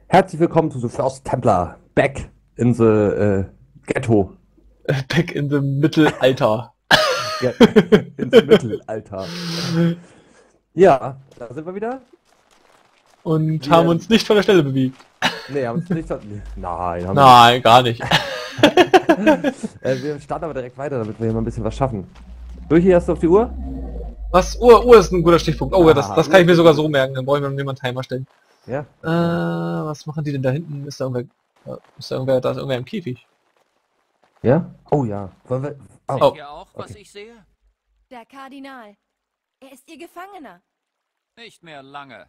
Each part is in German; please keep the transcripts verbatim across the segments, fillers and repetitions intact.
Herzlich willkommen zu The First Templar. Back in the äh, Ghetto. Back in the Mittelalter. Ja, ins Mittelalter. Ja, da sind wir wieder. Und Wir- haben uns nicht von der Stelle bewegt. Nee, haben uns nicht. Nein, haben Nein, gar nicht. wir nicht. Äh, wir starten aber direkt weiter, damit wir hier mal ein bisschen was schaffen. Durch hier hast du auf die Uhr? Was? Uhr, Uhr ist ein guter Stichpunkt. Oh, ja, das, Ah, das kann ich mir sogar so merken. Dann brauchen wir mir mal einen Timer stellen. Ja. Äh, was machen die denn da hinten? Ist da irgendwer, äh, ist da irgendwer, da ist irgendwer im Käfig? Ja? Oh ja. Wollen wir. Oh. Seht ihr auch, was okay. ich sehe? Der Kardinal. Er ist ihr Gefangener. Nicht mehr lange.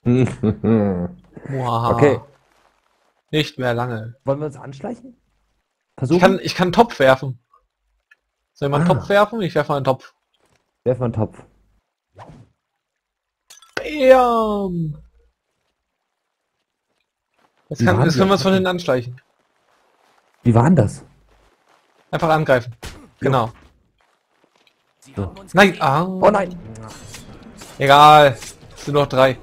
Muhaha. Okay. Nicht mehr lange. Wollen wir uns anschleichen? Ich Versuchen? kann, ich kann einen Topf werfen. Soll ich mal einen Ah. Topf werfen? Ich werfe mal einen Topf. Werf mal einen Topf. Bam! Jetzt, Wie kann, waren jetzt die können wir uns von Attacken? hinten anschleichen. Wie war denn das? Einfach angreifen. Genau. Sie So. haben uns Nein, gesehen. ah. Oh nein! Egal. Es sind noch drei.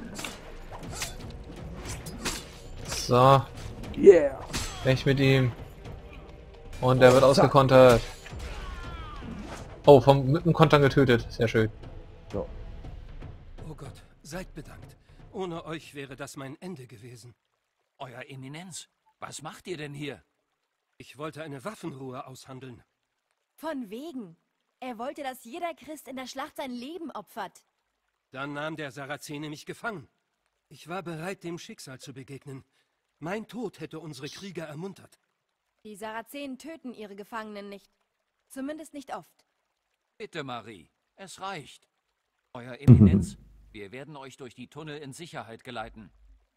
So, Yeah! weg mit ihm. Und er wird ausgekontert. Oh, vom mit dem Kontern getötet. Sehr schön. So. Oh Gott, seid bedankt. Ohne euch wäre das mein Ende gewesen. Euer Eminenz, was macht ihr denn hier? Ich wollte eine Waffenruhe aushandeln. Von wegen. Er wollte, dass jeder Christ in der Schlacht sein Leben opfert. Dann nahm der Sarazene mich gefangen. Ich war bereit, dem Schicksal zu begegnen. Mein Tod hätte unsere Krieger ermuntert. Die Sarazenen töten ihre Gefangenen nicht. Zumindest nicht oft. Bitte, Marie, es reicht. Euer Eminenz, wir werden euch durch die Tunnel in Sicherheit geleiten.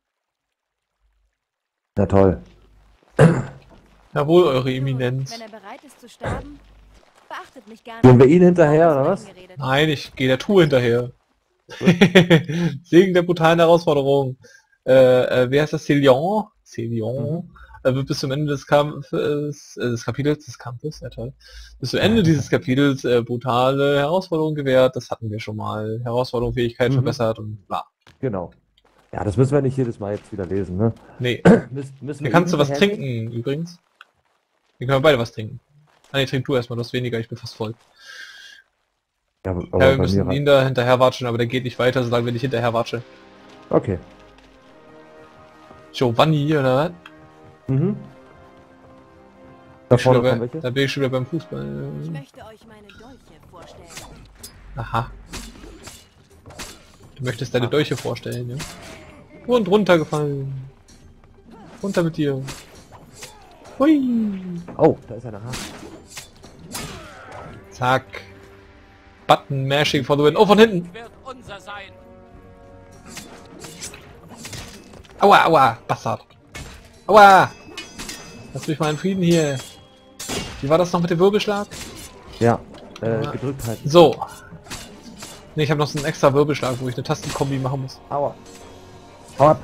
Na toll. Jawohl, eure Eminenz. Wenn er bereit ist zu sterben, beachtet mich gar Gehen nicht. wir ihn hinterher, oder was? Eingeredet. Nein, ich gehe der Tour hinterher. Segen der brutalen Herausforderung. Äh, äh, wer ist das? Celion? Celion. Er wird bis zum Ende des Kampfes, äh, des Kapitels, des Kampfes, ja toll. Bis zum Ende dieses Kapitels äh, brutale Herausforderungen gewährt. Das hatten wir schon mal. Herausforderung, Fähigkeit Mhm. verbessert und bla. Genau. Ja, das müssen wir nicht jedes Mal jetzt wieder lesen, ne? Nee. Müssen, müssen Hier wir kannst ihn du was hinterhergehen? trinken, übrigens. Hier können wir beide was trinken. Ah, nee, trink du erstmal, du hast weniger, ich bin fast voll. Ja, aber Ja, bei wir mir müssen rein. ihn da hinterher watschen, aber der geht nicht weiter, solange wir nicht hinterher watschen. Okay. Giovanni, oder was? Mhm. Da Ich schon vorne wieder kommen bei, welche. da bin ich schon wieder beim Ich Fußball. möchte euch meine Dolche vorstellen. Aha. Du möchtest deine Dolche vorstellen, ja? Und runtergefallen. Runter mit dir. Hui. Oh, da ist einer. Ha. Zack. Button Mashing for the win. Oh, von hinten. Wird unser sein. Aua, aua, Bastard. Aua. Lass mich mal in Frieden hier. Wie war das noch mit dem Wirbelschlag? Ja, äh, Ja. gedrückt halten. So. Ne, ich habe noch so einen extra Wirbelschlag, wo ich eine Tastenkombi machen muss. Aua. Hau ab.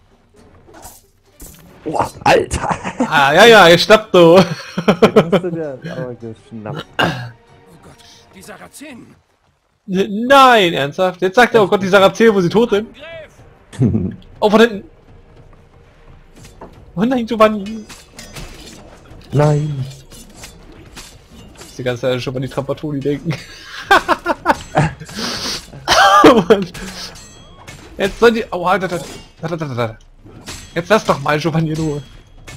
Oh, Alter. Ah, ja, ja, ihr schnappt du. Den hast du dir aber geschnappt. Oh Gott, die Sarazenen! Nein, ernsthaft? Jetzt sagt er, oh Gott, die Sarazenen, wo sie tot sind. Angriff! Oh, von hinten. Oh nein, Giovanni. Nein. Die ganze Zeit schon mal die Trapattoni denken. Oh Mann. Jetzt sollen die... Oh, da, da, da, da, da, da. Jetzt lass doch mal Giovanni in Ruhe.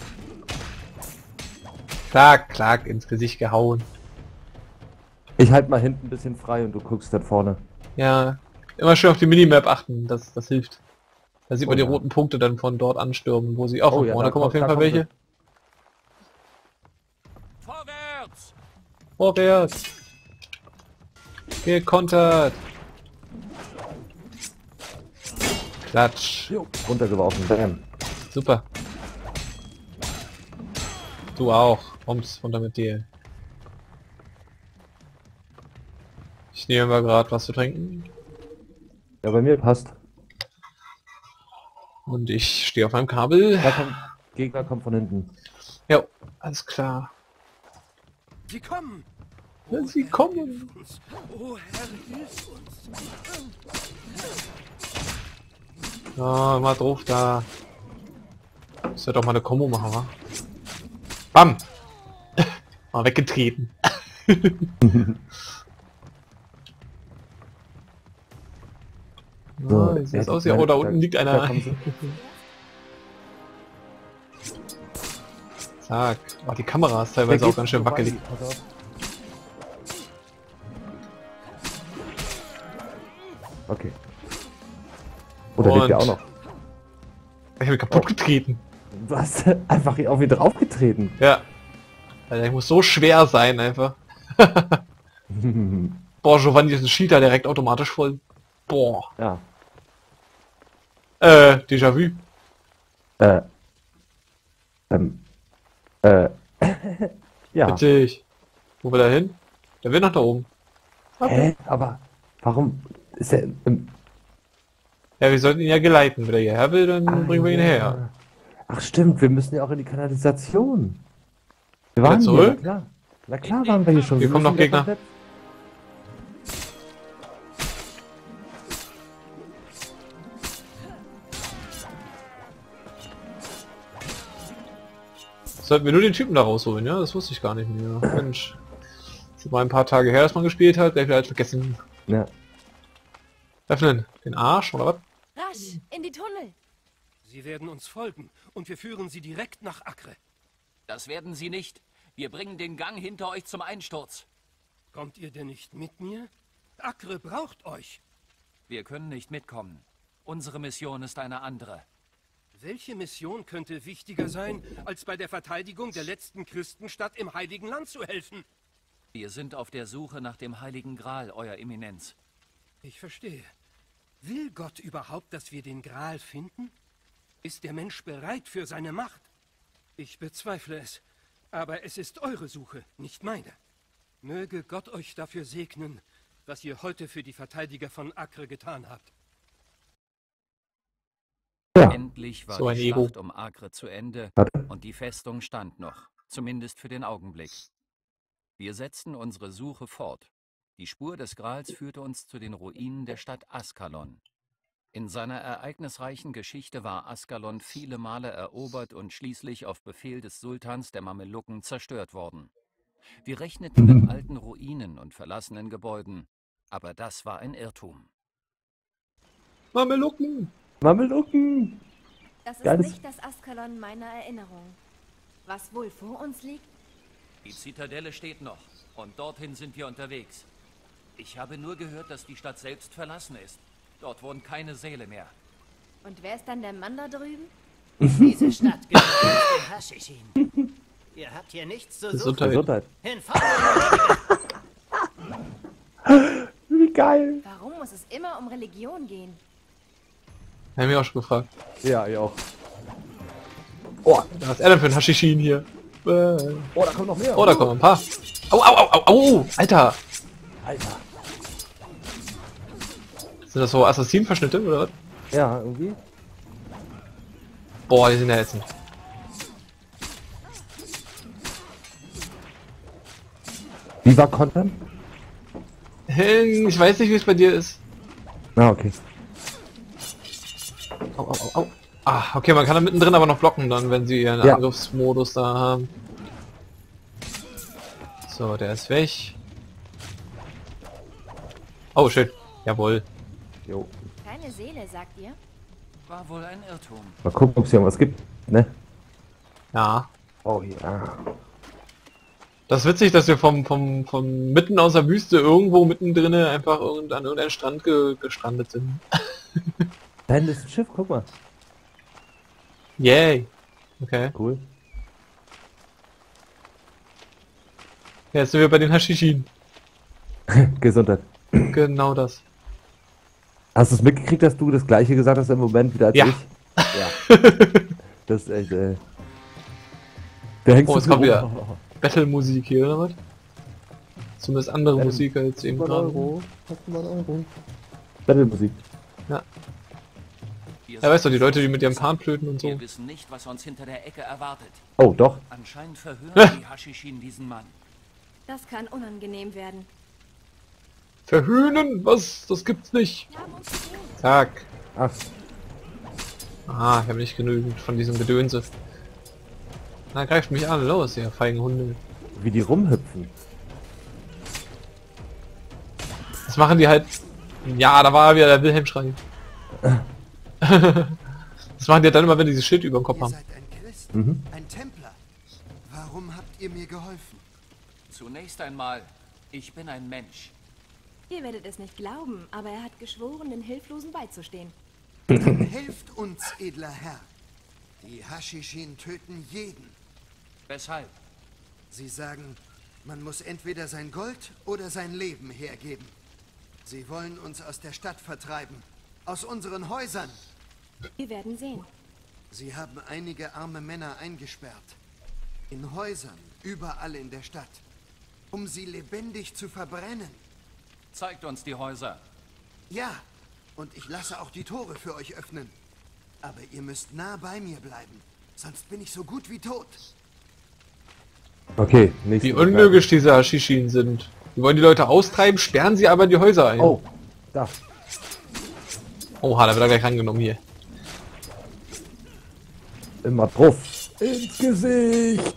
Klack, klack, ins Gesicht gehauen. Ich halt mal hinten ein bisschen frei und du guckst dann vorne. Ja, immer schön auf die Minimap achten, das, das hilft. Da sieht man Oh die ja. roten Punkte dann von dort anstürmen, wo sie... Oh, Oh oh ja, da da kommen auf kommt- jeden da Fall kommen welche. Vorwärts! Vorwärts! Gekontert! Klatsch! Jo. Runtergeworfen. Bam. Super! Du auch! Ums, runter mit dir! Ich nehme mal gerade was zu trinken. Ja, bei mir passt. Und ich stehe auf meinem Kabel. Da kommt, Gegner kommt von hinten. Ja, alles klar. Sie kommen! Ja, sie Herr, kommen. hilf uns. Oh Herr, hilf uns! Ja, mal drauf da. Das wird doch mal eine Kombo machen, wa? Bam! Mal weggetreten. So, Ah, wie sieht ja, das aus? die- Ja, oh, da da- unten liegt da einer. kommen sie. Zack. Oh, die Kamera ist teilweise Der auch geht ganz schön vorbei, wackelig. pass auf. Okay. Oder lebt Und- der auch noch? Ich habe kaputt Oh. getreten. Du hast einfach auf ihn draufgetreten. Ja. Alter, ich muss so schwer sein einfach. Boah, Giovanni ist ein Cheater direkt automatisch voll. Boah. Ja. Äh, Déjà-vu. Äh. Ähm. Äh. ja. Witzig. Wo will er hin? Der will nach da oben. Hä? Aber warum ist er im... Ja, wir sollten ihn ja geleiten. Wenn er hierher will, dann Ah, bringen wir ihn ja. her. Ach stimmt, wir müssen ja auch in die Kanalisation. Wir Wieder waren hier, zurück? na klar. Na klar waren wir hier schon. Hier Wir kommen müssen noch wieder Gegner. komplett- Sollten wir nur den Typen da rausholen, ja? Das wusste ich gar nicht mehr. Mensch. Das ist mal ein paar Tage her, dass man gespielt hat. Der hat alles vergessen. Ja. Öffnen. Den Arsch, oder was? Rasch, in die Tunnel. Sie werden uns folgen und wir führen sie direkt nach Acre. Das werden sie nicht. Wir bringen den Gang hinter euch zum Einsturz. Kommt ihr denn nicht mit mir? Acre braucht euch. Wir können nicht mitkommen. Unsere Mission ist eine andere. Welche Mission könnte wichtiger sein, als bei der Verteidigung der letzten Christenstadt im Heiligen Land zu helfen? Wir sind auf der Suche nach dem Heiligen Gral, Euer Eminenz. Ich verstehe. Will Gott überhaupt, dass wir den Gral finden? Ist der Mensch bereit für seine Macht? Ich bezweifle es. Aber es ist eure Suche, nicht meine. Möge Gott euch dafür segnen, was ihr heute für die Verteidiger von Acre getan habt. Ja. Endlich war So ein die Ego. Schlacht um Acre zu Ende Warte. und die Festung stand noch, zumindest für den Augenblick. Wir setzten unsere Suche fort. Die Spur des Grals führte uns zu den Ruinen der Stadt Askalon. In seiner ereignisreichen Geschichte war Askalon viele Male erobert und schließlich auf Befehl des Sultans der Mamelucken zerstört worden. Wir rechneten mit alten Ruinen und verlassenen Gebäuden, aber das war ein Irrtum. Mamelucken! Mamelucken! Das ist Geiles- nicht das Askalon meiner Erinnerung. Was wohl vor uns liegt? Die Zitadelle steht noch und dorthin sind wir unterwegs. Ich habe nur gehört, dass die Stadt selbst verlassen ist. Dort wohnt keine Seele mehr. Und wer ist dann der Mann da drüben? Diese Stadt gehört den Haschichin. Ihr habt hier nichts zu suchen. Gesundheit. Gesundheit. Hinfort! Wie geil! Warum muss es immer um Religion gehen? Haben wir auch schon gefragt. Ja, ich auch. Oh, was ist er denn für ein Haschichin hier? Äh. Oh, da kommt noch mehr. Oh, da kommen ein paar. Au, au, au, au, au, Alter! Alter. Sind das so Assassinenverschnitte oder was? Ja, irgendwie. Boah, die sind ja ätzend. Wie war Kontern? Ich weiß nicht, wie es bei dir ist. Ah, okay. Au, au, au, au. Ah, okay, man kann da mittendrin aber noch blocken dann, wenn sie ihren Ja. Angriffsmodus da haben. So, der ist weg. Oh, schön. Jawohl. Jo. Keine Seele, sagt ihr? War wohl ein Irrtum. Mal gucken, ob es hier irgendwas gibt. Ne? Ja. Oh ja. Das ist witzig, dass wir vom, vom, vom mitten aus der Wüste irgendwo mittendrin einfach irgend, an irgendeinem Strand ge, gestrandet sind. Da hinten ist ein Schiff, guck mal. Yay. Okay. Cool. Ja, jetzt sind wir bei den Haschichin. Gesundheit. Genau das. Hast du es mitgekriegt, dass du das gleiche gesagt hast im Moment wieder als Ja. ich? Ja. Das ist echt, ey. Da hängst Oh, du es kommt so wieder. rum. Battle-Musik hier, oder was? Zumindest andere Ähm, Musik als eben Hast du mal einen gerade. Euro? Hast du mal einen Euro? Battle-Musik. Wir Ja, weißt du, die Leute, die mit ihren Panflöten und so. Wir wissen nicht, was uns hinter der Ecke erwartet. Oh, doch. Anscheinend verhören die Haschichin diesen Mann. Das kann unangenehm werden. Verhöhnen? Was? Das gibt's nicht. Wir haben uns gesehen. Zack. Ach, Ah, ich habe nicht genügend von diesem Gedönse. Na, greift mich an, los, ihr feigen Hunde. Wie die rumhüpfen. Das machen die halt... Ja, da war wieder der Wilhelm-Schrei. Das machen die halt dann immer, wenn die dieses Schild über dem Kopf Ihr haben. seid ein Christ, Mhm. ein Templer. Warum habt ihr mir geholfen? Zunächst einmal, ich bin ein Mensch. Ihr werdet es nicht glauben, aber er hat geschworen, den Hilflosen beizustehen. Helft uns, edler Herr. Die Hashishin töten jeden. Weshalb? Sie sagen, man muss entweder sein Gold oder sein Leben hergeben. Sie wollen uns aus der Stadt vertreiben, aus unseren Häusern. Wir werden sehen. Sie haben einige arme Männer eingesperrt. In Häusern, überall in der Stadt. Um sie lebendig zu verbrennen. Zeigt uns die Häuser. Ja, und ich lasse auch die Tore für euch öffnen. Aber ihr müsst nah bei mir bleiben. Sonst bin ich so gut wie tot. Okay, nächste Wie unlogisch diese Hashishin sind. Die wollen die Leute austreiben, sperren sie aber in die Häuser ein. Oh, da. Oha, da wird er gleich rangenommen hier. Immer drauf. Ins Gesicht.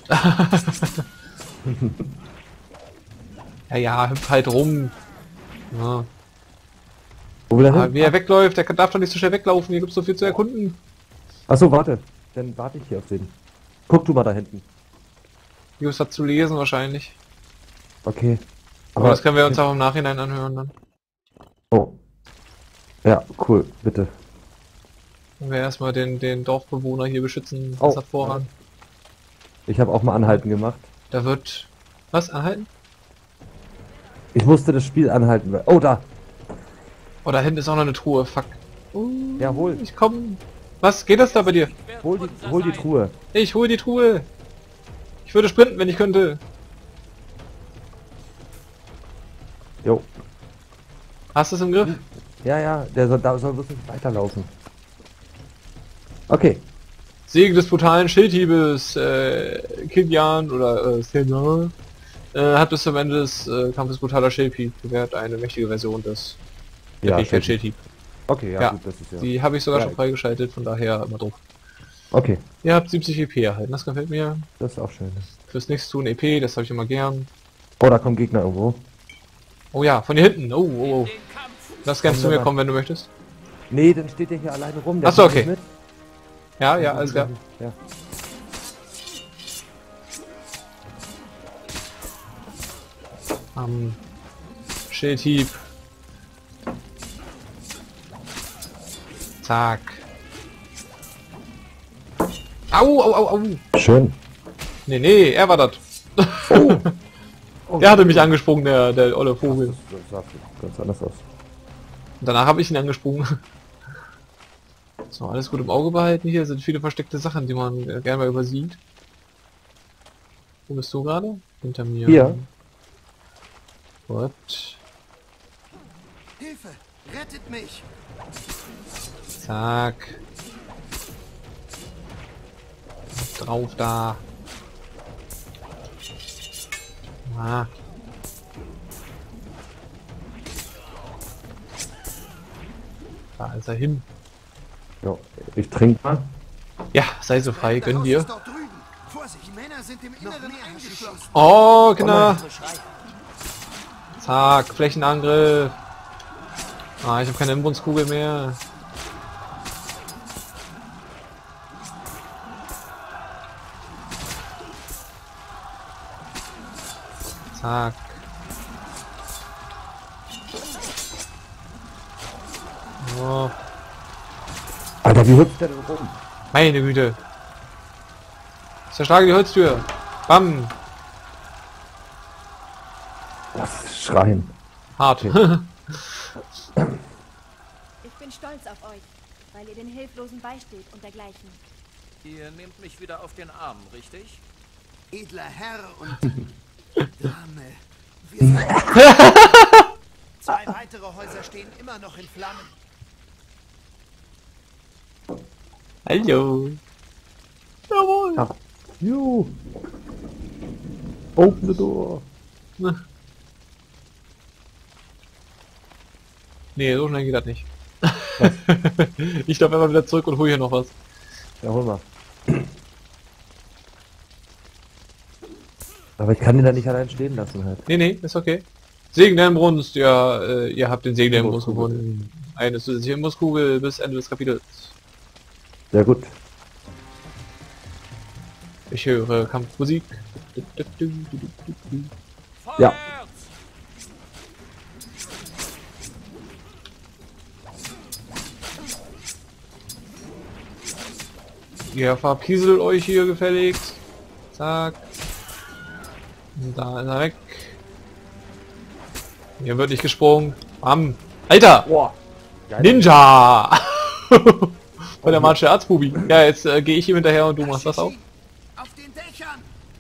Ja, ja, hüpf halt rum. Ja. Wo will er Aber hin? wie er wegläuft, der darf doch nicht so schnell weglaufen, hier gibt's so viel zu erkunden. Achso, warte. Dann warte ich hier auf den. Guck du mal da hinten. Hier ist was zu lesen wahrscheinlich. Okay. Aber das können wir uns auch im Nachhinein anhören dann. Oh. Ja, cool, bitte. Wenn wir erstmal den, den Dorfbewohner hier beschützen, Oh. das hat Vorrang. Ich habe auch mal Anhalten gemacht. Da wird... Was? Anhalten? Ich musste das Spiel anhalten. Oh, da. Oh, da hinten ist auch noch eine Truhe, fuck. Ja, hol. Ich komm... Was? Geht das da bei dir? Hol die, hol die Truhe. Ich hole die Truhe. Ich würde sprinten, wenn ich könnte. Jo. Hast du es im Griff? Ja, ja, der soll, da soll wirklich weiterlaufen. Okay. Segen des brutalen Schildhiebes, äh, Kilian oder äh, Senna, äh, hat bis zum Ende des äh, Kampfes brutaler Schildhieb gewährt eine mächtige Version des der Ja, Fähigkeit Schildhieb. Schildhieb. Okay, ja, Ja, gut, das ist ja. Die habe ich sogar Ja. schon freigeschaltet, von daher immer drauf. Okay, Ihr habt siebzig E P erhalten, das gefällt mir. das ist auch schön. Fürs nichts tun E P, das habe ich immer gern. Oh, da kommen Gegner irgendwo. Oh ja, von hier hinten. Oh, oh, oh. Lass gerne Komm, zu mir dabei. kommen, wenn du möchtest. Nee, dann steht der hier alleine rum. Der Ach so, kommt okay. nicht mit. Ja, ja, alles klar. Ja. Ähm, Schildhieb. Zack. Au, au, au, au. Schön. Nee, nee, er war das. Oh, Der hatte mich angesprungen, der, der olle Vogel. das sah ganz anders aus. Und danach habe ich ihn angesprungen. So, alles gut im Auge behalten. Hier sind viele versteckte Sachen, die man äh, gerne mal übersieht. Wo bist du gerade? Hinter mir. Hier. What? Hilfe! Rettet mich! Zack. Drauf da. Ah. Da ist er hin. Ja, ich trinke mal. Ja, sei so frei, Das gönn Haus dir. ist dort drüben. Vorsicht, die Männer sind im Inneren eingeschlossen. Oh, Kinder. So schrei. Zack, Flächenangriff. Ah, ich habe keine Imbunskugel mehr. Zack. Oh, Alter, wie hüpft der denn rum? meine Güte. Zerschlage die Holztür. Bam. Das ist Schreien. Hart. Ich bin stolz auf euch, weil ihr den Hilflosen beisteht und dergleichen. Ihr nehmt mich wieder auf den Arm, richtig? Edler Herr und Dame. Wir sind Zwei weitere Häuser stehen immer noch in Flammen. Hallo. Jawohl. Ja. Juhu. Open the door. Nee, so schnell geht das nicht. Ich laufe einfach wieder zurück und hole hier noch was. Ja, hol mal. Aber ich kann den da nicht allein stehen lassen halt. Nee, nee, ist okay. Segen der Brunst, ja, äh, ihr habt den Segen der Brunst gefunden. Eine zusätzliche Musskugel bis Ende des Kapitels. Sehr gut. Ich höre Kampfmusik. Ja. Ihr verpieselt euch hier gefälligst. Zack. Und da ist er weg. Hier wird nicht gesprungen. Bam. Alter! Boah. Geil. Ninja! Von der Marche Arztbubi. Ja, jetzt äh, gehe ich ihm hinterher und du machst das auch. Auf den Dächern!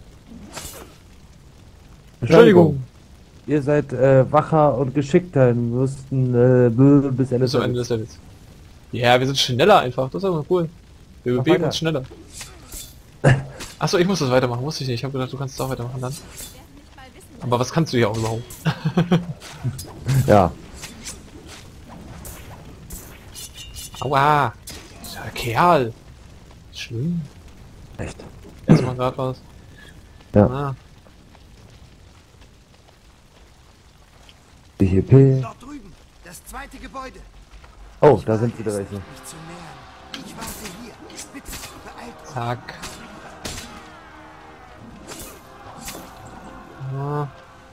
Entschuldigung. Ihr seid äh, wacher und geschickter und müssten äh, b- bis Ende Bis zum Ende des Levels. Ja, wir sind schneller einfach. Das ist aber cool. Wir Mach bewegen weiter. uns schneller. Achso, ich muss das weitermachen. Wusste ich nicht. Ich habe gedacht, du kannst es auch weitermachen dann. Aber was kannst du hier auch überhaupt? Ja. Aua! Der Kerl! Schlimm. Echt. Erstmal gerade was. Ja. Ah. Die H P. Dort drüben, das zweite Gebäude. Oh, da sind wieder welche. Mich zu nähern. Ich warte hier. Bitte, beeilt euch. Zack. Ah.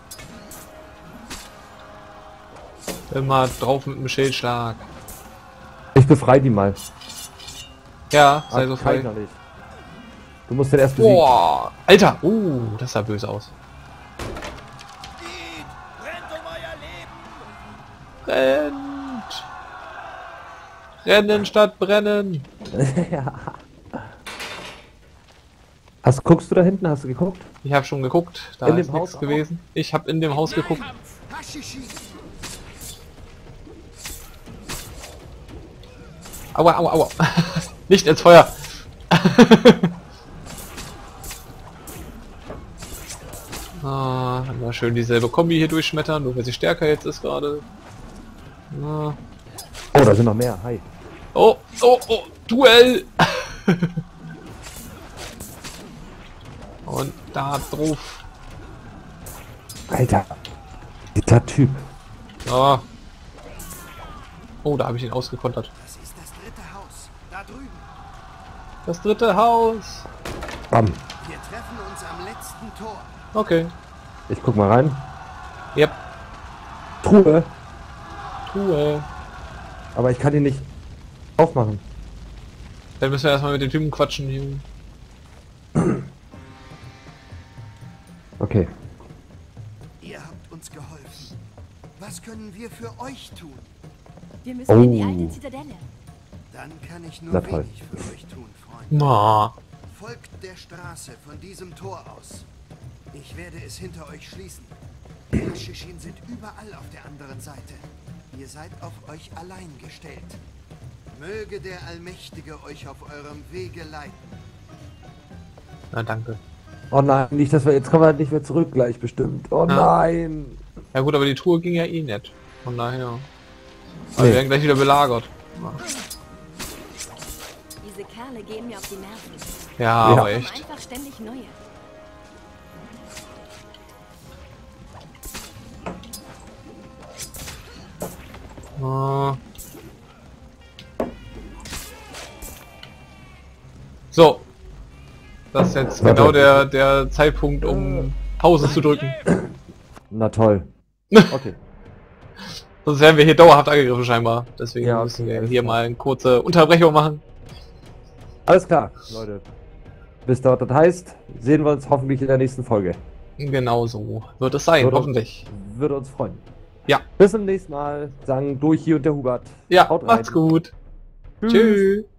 Immer drauf mit dem Schildschlag. Ich befreie die mal. Ja, sei Ah, so kann ich frei. noch nicht. Du musst den erst besiegen. Boah! Alter! Uh, das sah böse aus. Brennt um euer Leben! Brennt! Rennen statt brennen! Ja. Hast, guckst du da hinten? Hast du geguckt? Ich habe schon geguckt, da In ist dem nichts Haus auch? gewesen. Ich habe in dem Haus geguckt. Haschishi! Aua, aua, aua. Nicht ins Feuer. Ah, mal schön dieselbe Kombi hier durchschmettern, nur weil sie stärker jetzt ist gerade. Ah. Oh, da sind noch mehr. Hi. Oh, oh, oh, Duell! Und da drauf. Alter. Dieser Typ. Ah. Oh, da habe ich ihn ausgekontert. Das ist das dritte Haus. Da drüben. Das dritte Haus. Bam. Wir treffen uns am letzten Tor. Okay. Ich guck mal rein. Yep. Truhe. Truhe. Aber ich kann die nicht aufmachen. Dann müssen wir erstmal mit den Typen quatschen hier. Okay. Ihr habt uns geholfen. Was können wir für euch tun? Wir müssen in die Oh. alte Zitadelle. Dann kann ich nur Na toll. wenig für euch tun, Freunde. Na. Folgt der Straße von diesem Tor aus. Ich werde es hinter euch schließen. Die Hashishin sind überall auf der anderen Seite. Ihr seid auf euch allein gestellt. Möge der Allmächtige euch auf eurem Wege leiten. Na, danke. Oh nein, nicht, dass wir jetzt kommen wir halt nicht mehr zurück gleich bestimmt. Oh Ja. nein. Ja gut, aber die Tour ging ja eh nicht. Von daher. Aber Nee. wir werden gleich wieder belagert. Diese Kerle gehen mir auf die Nerven. Ja, Ja. aber Kommen echt. einfach ständig neue. Ah. So. Das ist jetzt Warte. genau der, der Zeitpunkt, um Pause zu drücken. Na toll. Okay. Sonst werden wir hier dauerhaft angegriffen scheinbar. Deswegen Ja, müssen okay, wir alles hier klar. mal eine kurze Unterbrechung machen. Alles klar, Leute. Bis dort das heißt, sehen wir uns hoffentlich in der nächsten Folge. Genau so wird es sein, Würde- hoffentlich. Würde uns freuen. Ja. Bis zum nächsten Mal. Sagen durch hier und der Hubert. Ja, Haut rein. macht's gut. Tschüss. Tschüss.